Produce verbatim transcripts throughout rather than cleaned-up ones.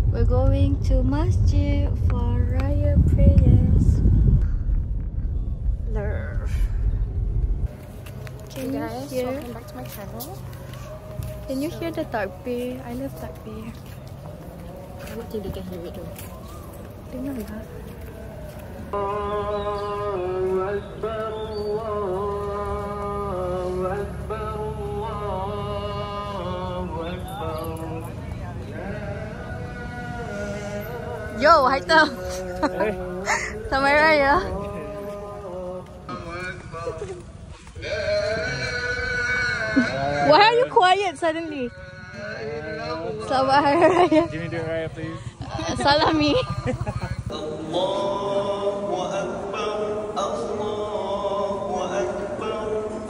We're going to masjid for Raya prayers. Love. Can Hey you guys, hear? welcome back to my channel. Can you hear the takbir? I love takbir. I don't think they can hear it though. Dengar lah. Yo, Haitam. Selamat Raya. Why are you quiet suddenly? Selamat Hari Raya. Give me the Raya, please. Uh, salami. Allahu Akbar, Allahu Akbar,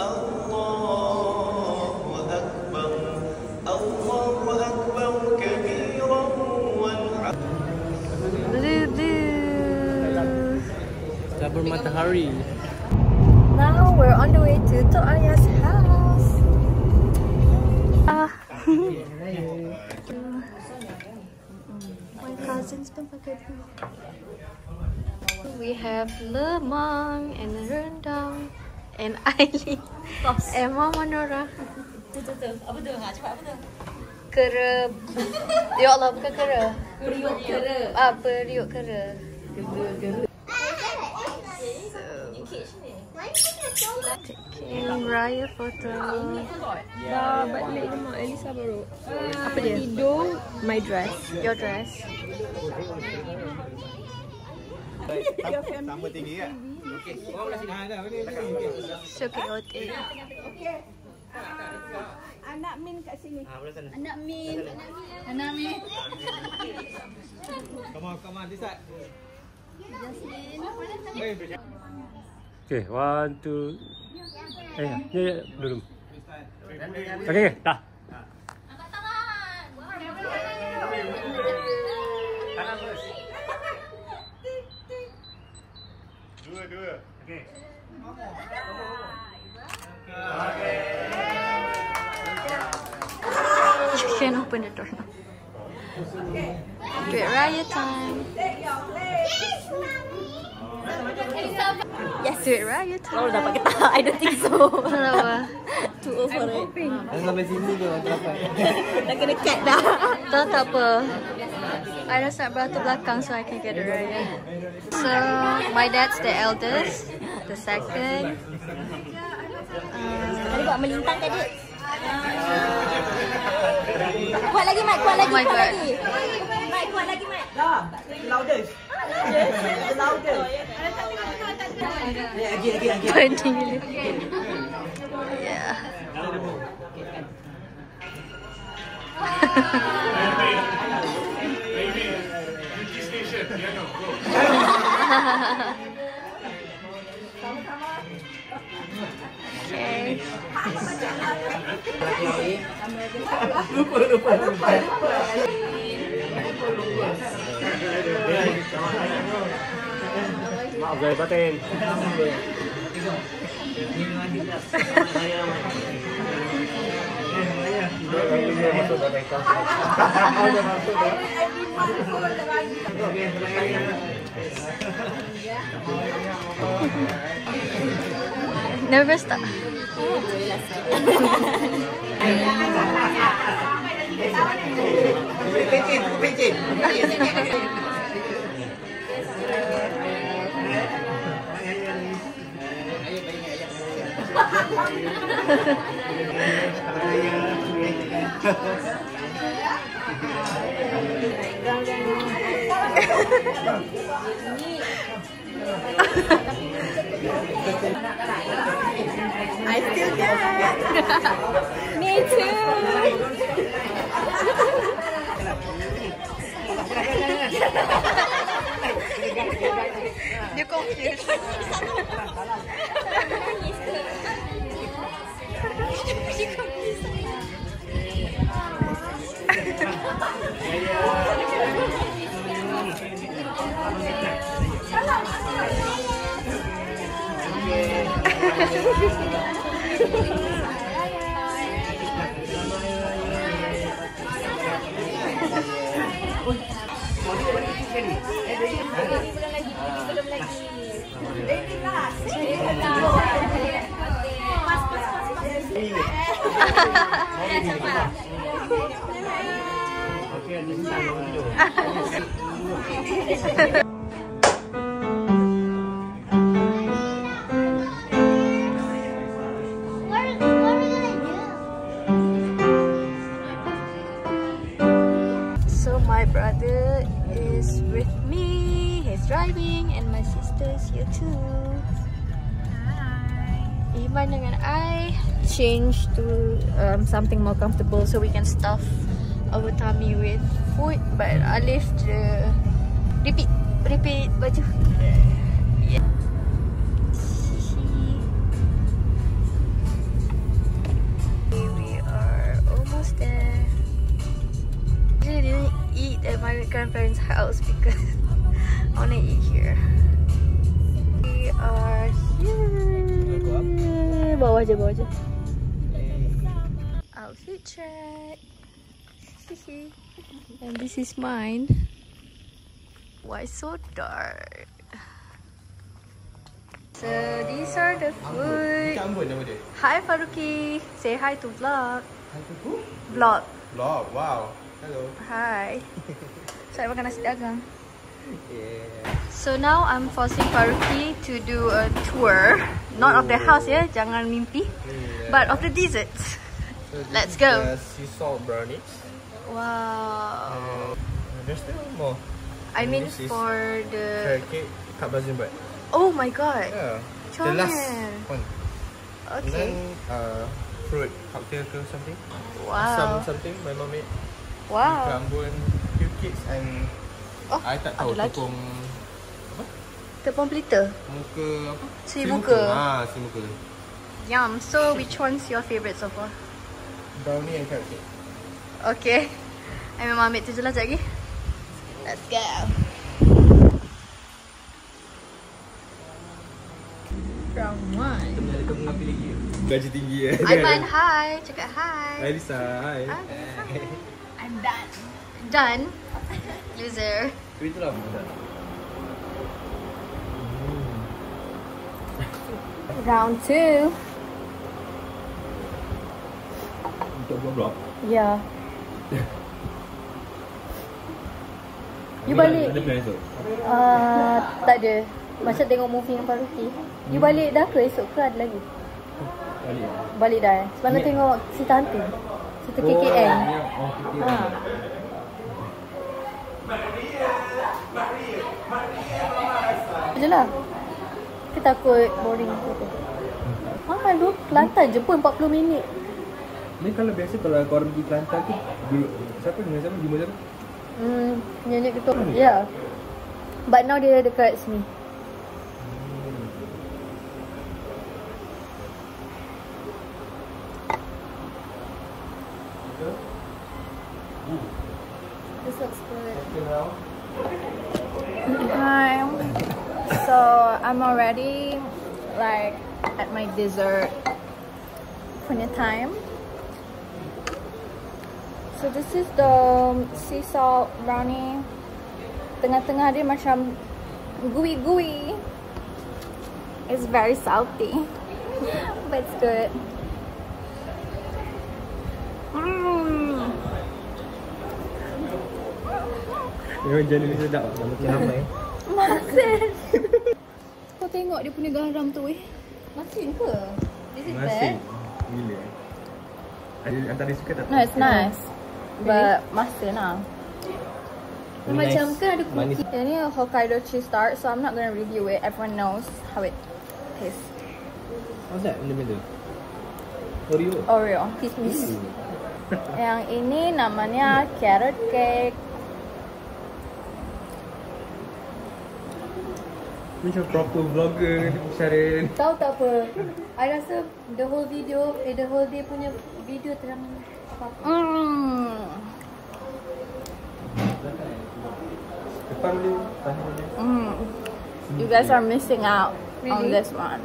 Allahu Akbar, Allahu Akbar kabiran Tabur matahari. Now we're on the way to Tok Aya's house. Ah. My cousins pun pakai tu. We have lemang and rendang and Aileen and Mama Nora. Tu tu tu. Apa tu? Ha, cepat apa tu? Kera. Ya Allah, bukan kera. Periuk kera. Ah, periuk kera. Taking Raya photo. Dah balik rumah Elisa baru. Apa dia? Tidur my dress. Your dress. Sama tinggi kan? Okey. Orang dah sini. Ha dah. Okey. So chaotic. Anak Min kat sini. Ha, belah sana. Anak Min. Anak Min. Come on, come on, this side. Jasmine. Okay, one, two. Eh, ya, ya, ya, belum. Okey, okey, dah. Angkat tangan. Kanan terus. Dua, dua. Okey. You can open the door now. Do it Raya time. Yes, do it Raya time. Oh, dapat kita. I don't think so. Kenapa? Too old for it. Dah sampai sini tu, dapat. Dah kena cat dah. Tak, tak apa. I just nak beratur belakang so I can get it Raya. So, my dad's the eldest. The second. Tadi buat melintang tadi. Kuat lagi, Mat. Kuat lagi, Oh my kuat God. lagi. Mat, kuat lagi, Mat. Dah. Loudest. Loudest. Lagi lagi lagi. Pointing gila. Yeah. Okay. Lupa lupa lupa. Maaf, saya batin. Nervous tak? Pencin, pencin. I still get. Me too. Dia confused. sekali. Baby belum lagi, baby belum lagi. Baby last. Pas, pas, pas, pas. Okey, ada sana dulu. So my brother is with me. He's driving, and my sister's here too. Hi. Iman dengan I change to um, something more comfortable so we can stuff our tummy with food. But Alif the repeat, repeat baju. Yeah. We are almost there. I didn't eat at my grandparents' house because I want to eat here. We are here. Bawah je, bawah je. Outfit check. And this is mine. Why so dark? So these are the food. Ambon nama dia. Hi Faruqi. Say hi to vlog. Hai tu. Vlog. Vlog. Wow. Hello. Hi. Saya makan nasi dagang. Yeah. So now I'm forcing Faruqi to do a tour, not of the house, yeah, jangan mimpi, Yeah. but of the desserts. So this Let's is go. The sea salt brownies. Wow. Uh, there's still more. I And mean this is for carrot the. cake, kat Belgian bread. Oh my god. Yeah. Macam The last mana? one. And Okay. then uh, fruit cocktail ke something. Some Wow. something my mom made. Wow. Ambon, few kids and Oh, I tak tahu ada lagi. tepung apa? Tepung pelita. Muka apa? Si muka. Ah, si muka. Yum. So which one's your favourite so far? Brownie and carrot cake. Okay. I memang ambil tu je lah sekejap lagi. Let's go. Round one. Kita ada kamu ngapi lagi. Gaji tinggi eh. Aiman, hi. Cakap hi. Hai Lisa, hai. Hi. I'm done. Done. Loser. Itulah mudah. Round two. Untuk blok. Yeah. You balik. Ada plan esok? Uh, tak ada. Macam tengok movie yang Faruqi. You balik dah ke esok ke ada lagi? Balik. Balik dah eh? Sebab nak Ni- tengok cerita hantu. Cerita K K N. Oh, K K N. Ha. Je lah. Kita takut boring ke apa. Mahal tu. Kelantan je pun empat puluh minit. Ni kalau biasa kalau korang pergi Kelantan tu dulu siapa dengan siapa jumpa siapa? Hmm, nyanyi ketua. Ya. Yeah. But now dia dekat sini. This looks good. Hi. So I'm already like at my dessert punya time. So this is the sea salt brownie. Tengah-tengah dia macam gooey-gooey. It's very salty, but it's good. Mm. Memang jenis ni sedap nama macam ramai. Masin. Kau tengok dia punya garam tu eh. Masin ke? Is it Masih. bad? Gila. Ada antara suka tak? No, it's nice. But masin lah. Very Macam nice. kan ada Manis. cookie. Ini Hokkaido cheese tart, so I'm not gonna review it. Everyone knows how it tastes. What's that in the middle? Oreo. Oreo, kismis. Ooh. Yang ini namanya carrot cake. Macam proper vlogger Sharon. Tahu tak apa? I rasa the whole video, eh the whole day punya video terang apa-apa. Mm. Depan dia, tahan dia. Mm. You guys are missing out on Really? this one.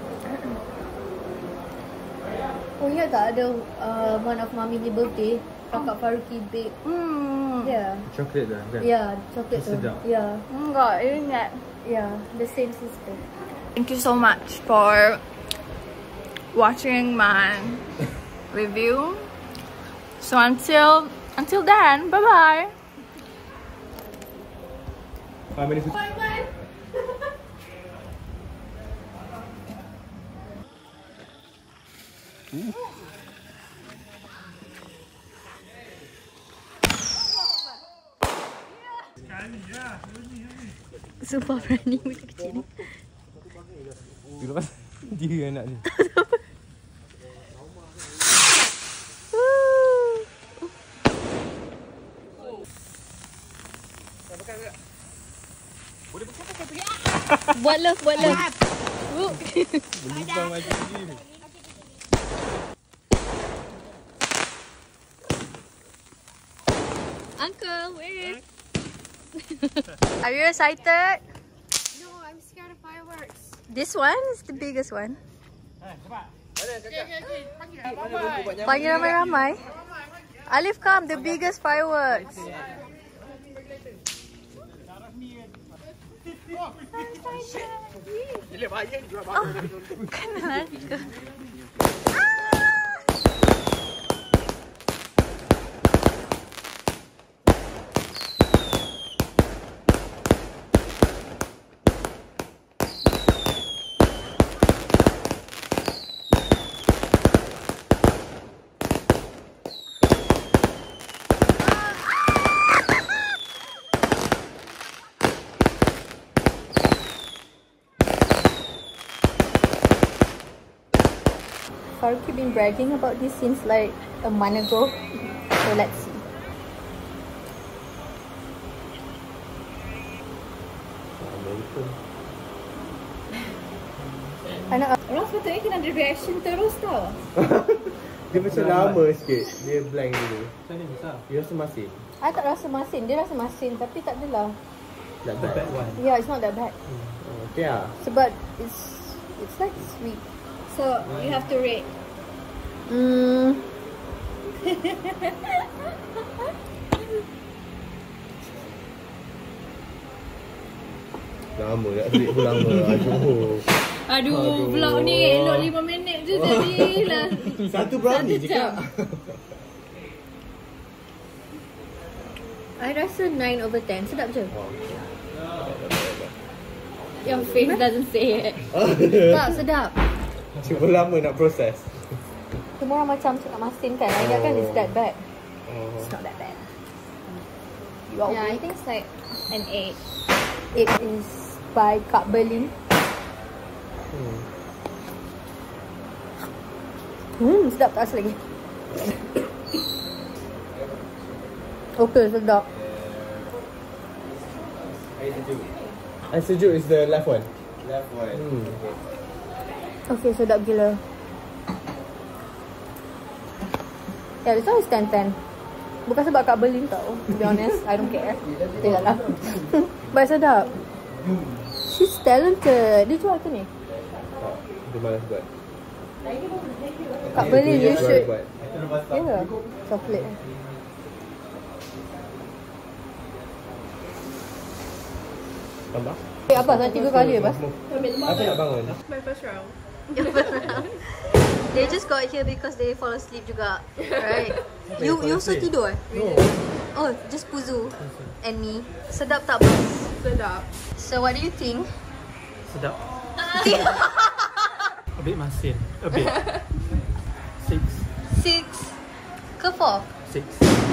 Oh ya tak ada uh, one of mami ni birthday. Kakak Faruqi bake. Hmm. Yeah. Coklat dah kan? Yeah, chocolate tu. Sedap. Yeah. Enggak, ingat. Yeah, the same sister. Thank you so much for watching my review. So until until then, bye bye. Five minutes. Super berani budak kecil ni. Lepas dia anak ni. Buat love, buat love. Berlubang macam ni. Uncle, wait. Are you excited? No, I'm scared of fireworks. This one is the biggest one. Panggil ramai-ramai. Alif, come, the biggest fireworks. Oh, kenalan ke? Faruqi been bragging about this since like a month ago. So let's see. Anak orang sepatutnya kena ada reaction terus tau. Dia macam lama sikit. Dia blank dulu. Macam ni susah. Dia rasa masin. I tak rasa masin. Dia rasa masin tapi tak adalah. That bad one. Yeah, it's not that bad. Okay lah. Sebab it's it's like sweet. So you have to rate. Hmm. Lama nak beli pun lama. Aduh. Aduh, Aduh. vlog ni elok lima minit je jadi lah. Satu brownie je kak. I rasa nine over ten. Sedap je. Your face doesn't say it. Tak, sedap. Cuba lama nak proses. Semua orang macam cakap masin kan. I ingatkan it's that bad. Oh. It's not that bad. You are Yeah, I weak. think it's like an eight. It is by Kak Berlin. Hmm. Hmm, sedap tak rasa lagi. Okay, sedap. Air sejuk is the left one. Left one. Hmm. Okay, sedap gila. Yeah, this one is ten ten. Bukan sebab Kak Berlin tau. To be honest, I don't care. Tengok lah. But sedap. She's talented. Dia jual ke ni? Tak, dia malas buat. Kak Berlin, you Dia should. buat. Yeah, coklat. Tambah? Eh, apa? Dah tiga kali lepas? Apa nak bangun? My first round. They just got here because they fall asleep juga, right? You you also tidur eh? No. Oh, just Puzu and me. Sedap tak bang? Sedap. So what do you think? Sedap. A bit masin. A bit. Six. Six ke four? Six.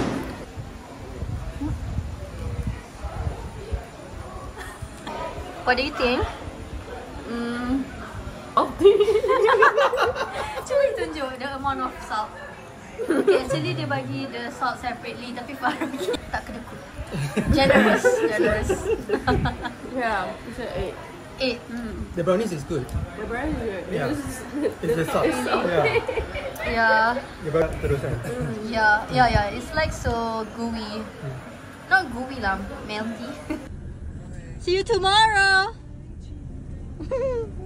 What do you think? Hmm. Cuba tunjuk the amount of salt. Okay, actually dia bagi the salt separately tapi Faruqi tak kedekut. Generous, generous. Yeah, it's an eight. Eight. The brownies is good. The brand is good. Yeah. It's It's the salt. Yeah. Yeah, Dia buat terus kan. yeah, yeah, yeah. It's like so gooey. Not gooey lah, melty. See you tomorrow.